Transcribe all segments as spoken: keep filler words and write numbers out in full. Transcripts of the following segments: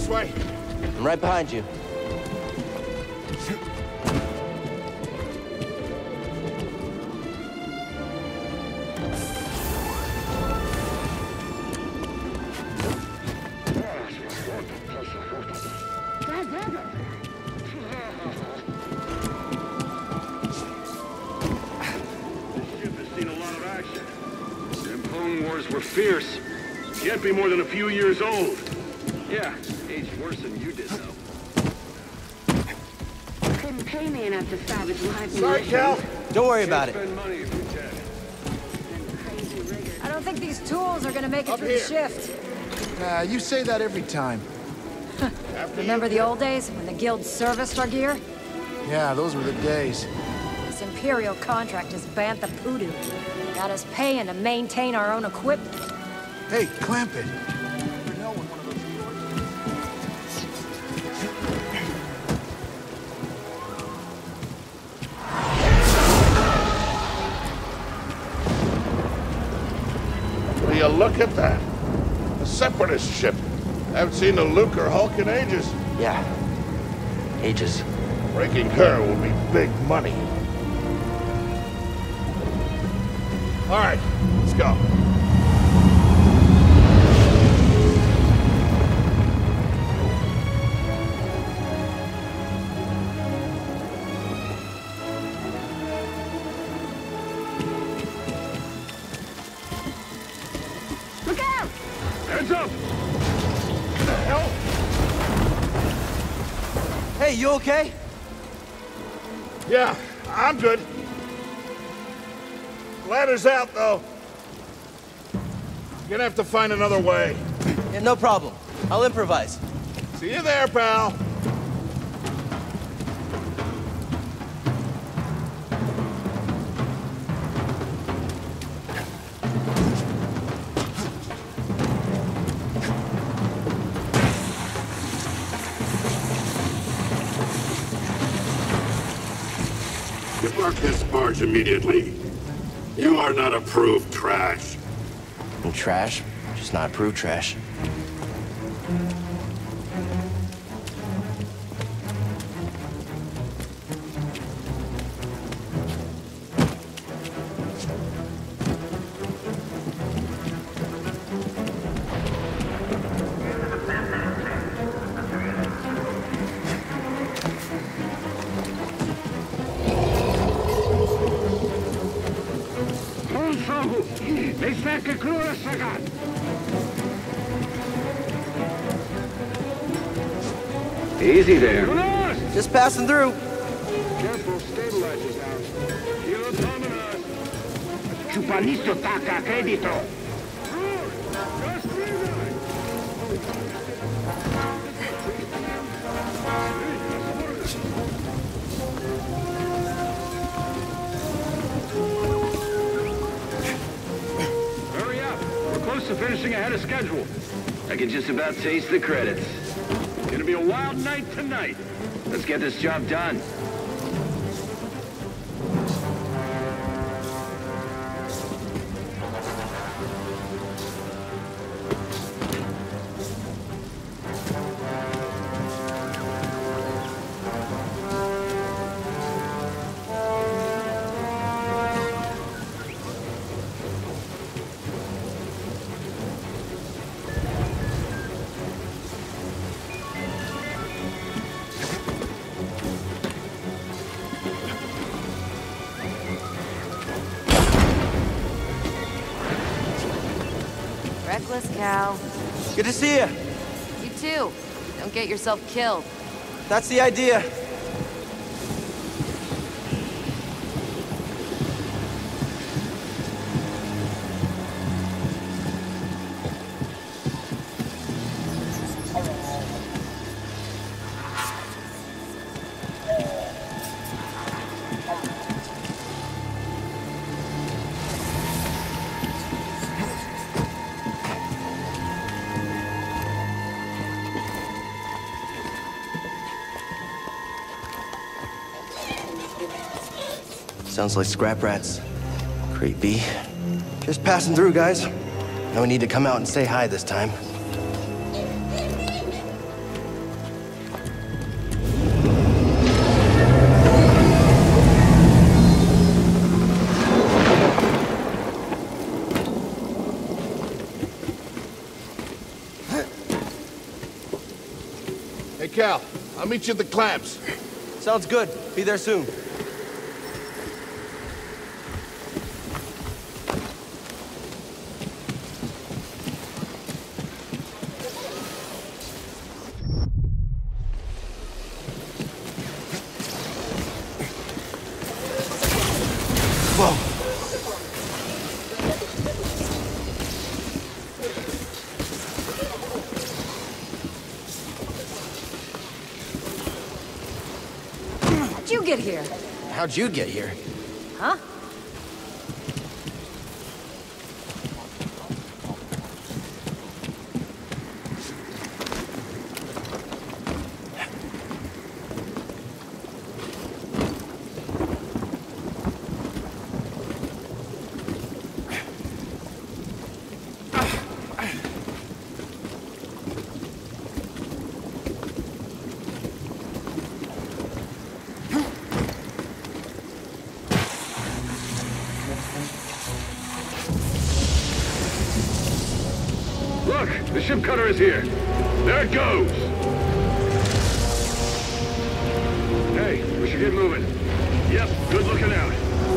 this way. I'm right behind you. Were fierce. Can't be more than a few years old. Yeah, aged worse than you did, though. Couldn't pay me enough to salvage lives. Sorry, Cal. Don't worry about it. Spend money if you can. I don't think these tools are gonna make it Up through here. the shift. Uh, you say that every time. Remember the old days when the guild serviced our gear? Yeah, those were the days. This Imperial contract is Bantha Poodoo. Got us paying to maintain our own equipment. Hey, clamp it. You never know when one of Will you look at that? A Separatist ship. I haven't seen a Luke or Hulk in ages. Yeah. Ages. Breaking her will be big money. All right, let's go. Look out! Heads up! What the hell? Hey, you okay? Yeah, I'm good. Ladder's out, though. You're gonna have to find another way. Yeah, no problem. I'll improvise. See you there, pal. Depart this barge immediately. You are not approved trash. I'm trash, just not approved trash. Easy there. Just passing through. Careful, stabilizers out. Kilo Dominus. Chupanisto taca crédito. Hurry up. We're close to finishing ahead of schedule. I can just about taste the credits. Gonna be a wild night tonight. Let's get this job done. Reckless, Cal. Good to see you. You too. Don't get yourself killed. That's the idea. Sounds like scrap rats. Creepy. Just passing through, guys. No need to come out and say hi this time. Cal. I'll meet you at the clamps. Sounds good. Be there soon. How'd you get here? How'd you get here? Huh? Look, the ship cutter is here. There it goes. Hey, we should get moving. Yep, good looking out.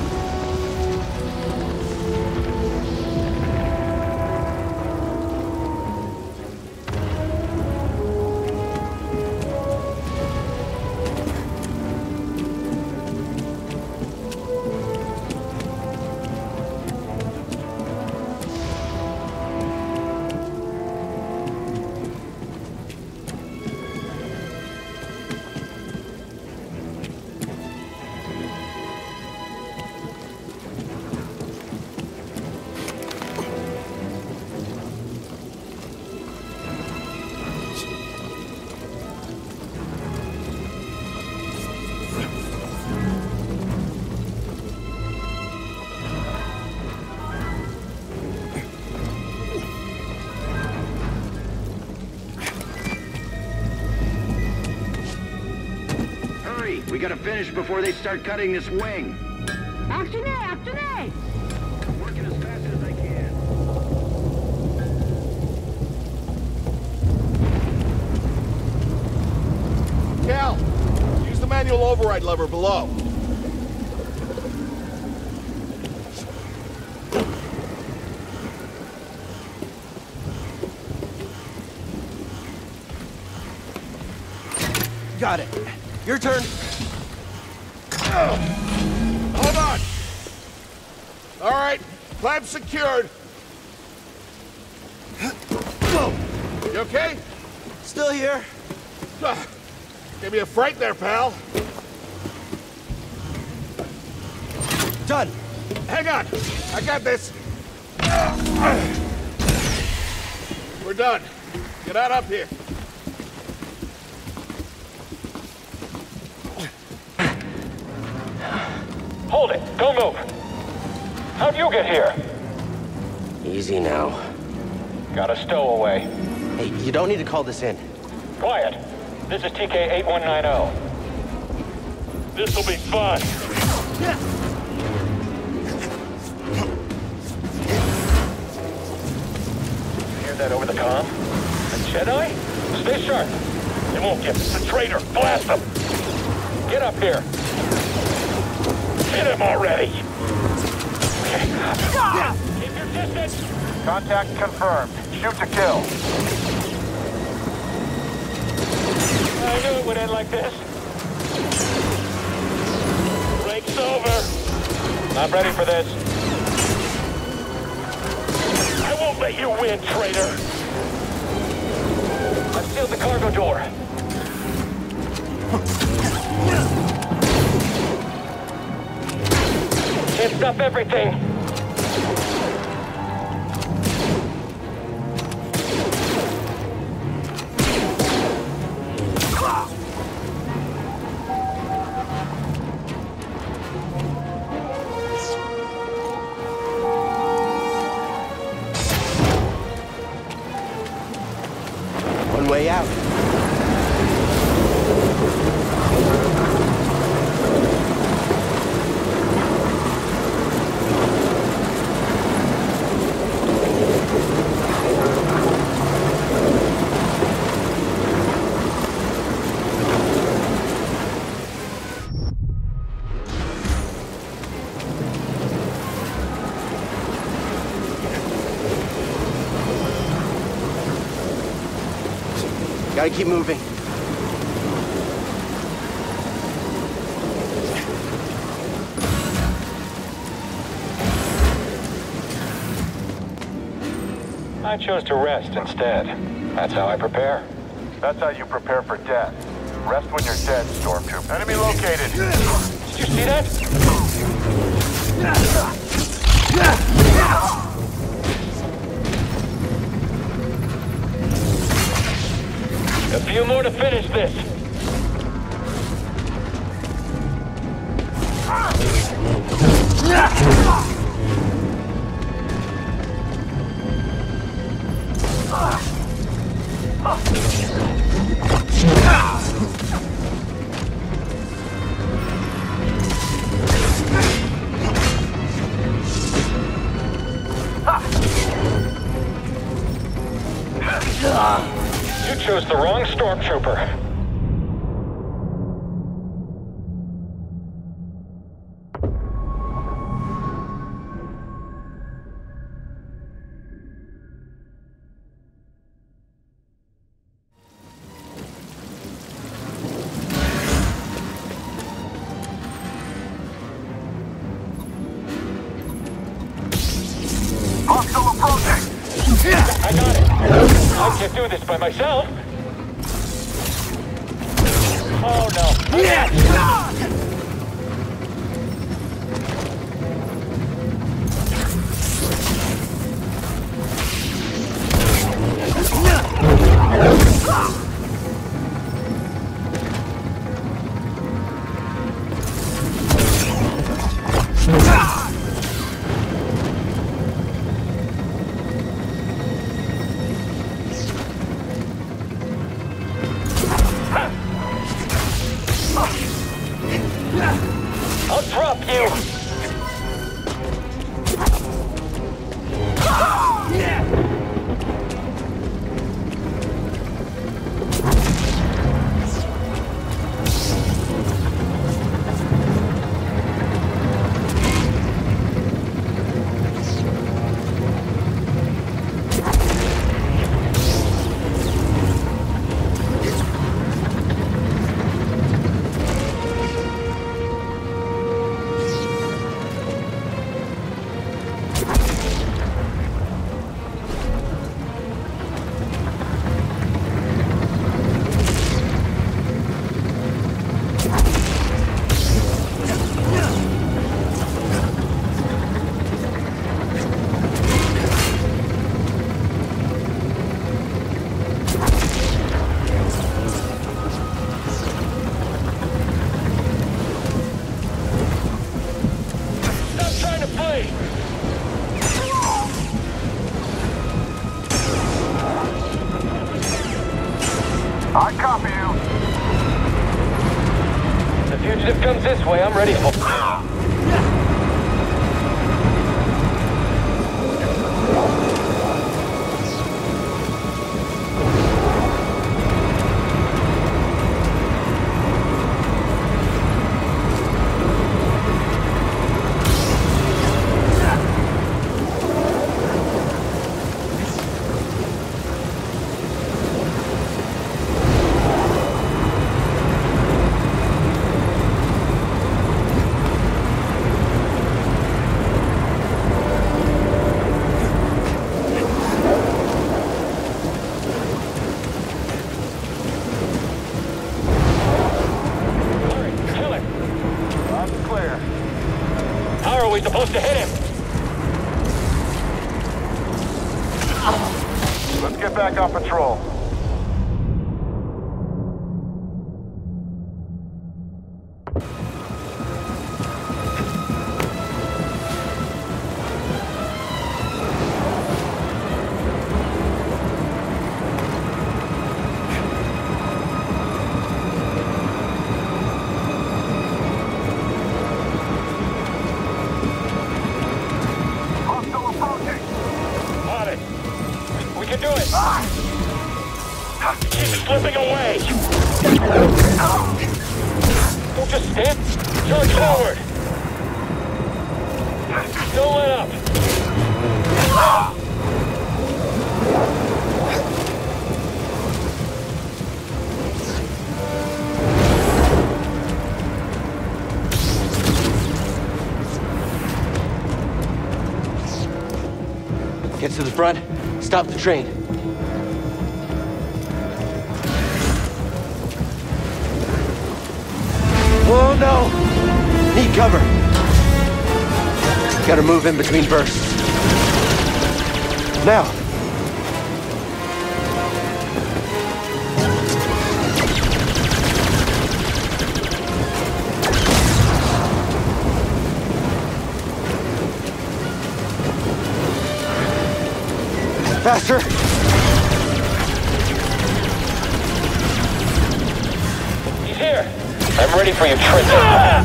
We gotta finish before they start cutting this wing. Actionné, actionné! I'm working as fast as I can. Cal, use the manual override lever below. Got it. Your turn. Hold on. All right, clamp secured. You okay? Still here. Give me a fright there, pal. Done. Hang on. I got this. We're done. Get out up here. Hold it! Don't move! How'd you get here? Easy now. Got a stowaway. Hey, you don't need to call this in. Quiet. This is T K eight one nine zero. This'll be fun. Hear that over the comm? A Jedi? Stay sharp. They won't get us. A traitor. Blast them. Get up here. Hit him already! Keep your distance! Contact confirmed. Shoot to kill. I knew it would end like this. Break's over. I'm ready for this. I won't let you win, traitor! I've sealed the cargo door. Can't stop everything! One way out. Gotta keep moving. I chose to rest instead. That's how I prepare. That's how you prepare for death. Rest when you're dead, Stormtrooper. Enemy located. Did you see that? A few more to finish this. You chose the wrong Stormtrooper. Hostile approaching. I got it. I can't do this by myself. Oh no. Yeah. I'll drop you! I copy you. The fugitive comes this way, I'm ready for... How are we supposed to hit him? Let's get back on patrol. He's slipping away! Don't just stand! Charge forward! Don't let up! to the front. Stop the train. Oh no! Need cover. Gotta move in between bursts. Now. Faster! He's here! I'm ready for your trick. Ah!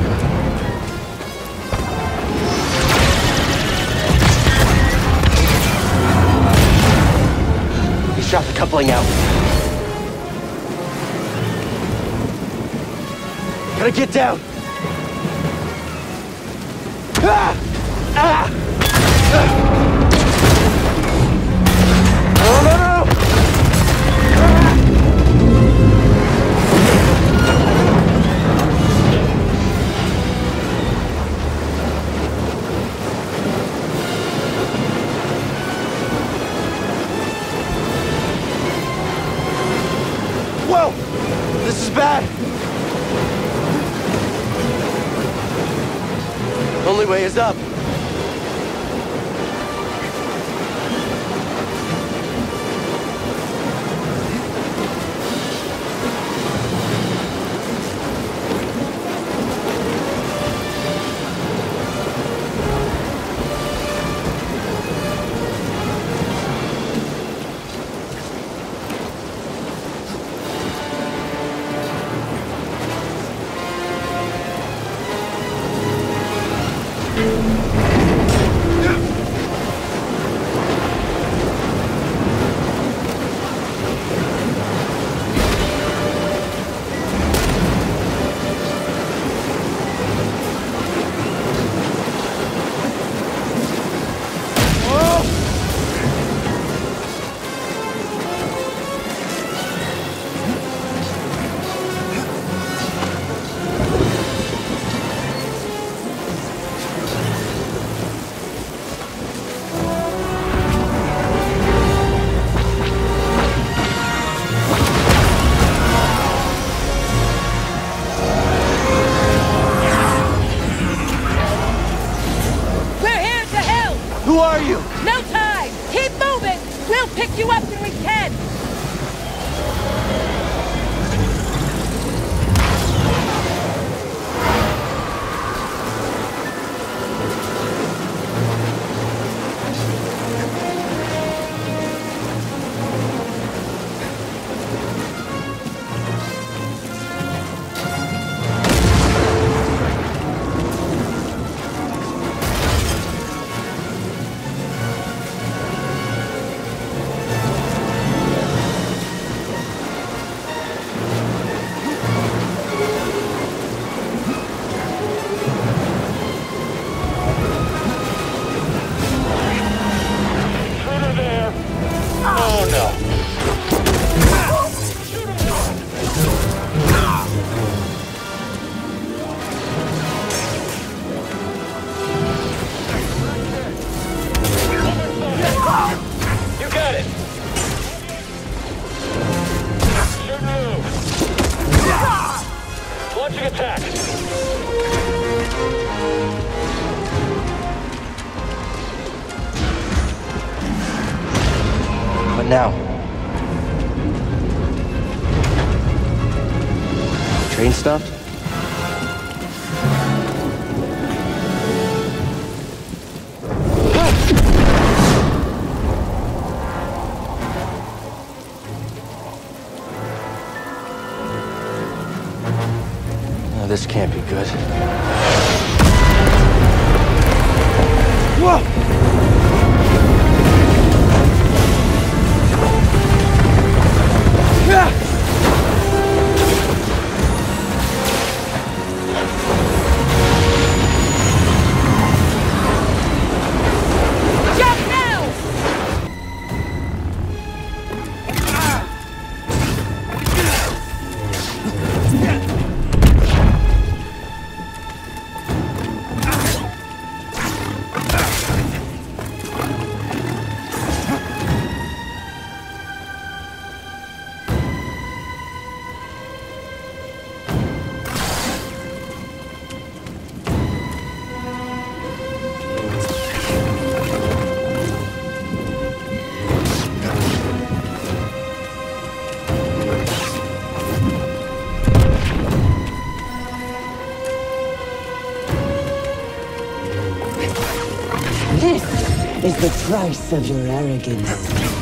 He shot the coupling out. Gotta get down! Ah! Ah! Ah! No, no, no! Whoa! This is bad! Only way is up. Who are you? No time! Keep moving! We'll pick you up when we can! What now? Train stopped? Oh, this can't be good. Whoa! This is the price of your arrogance.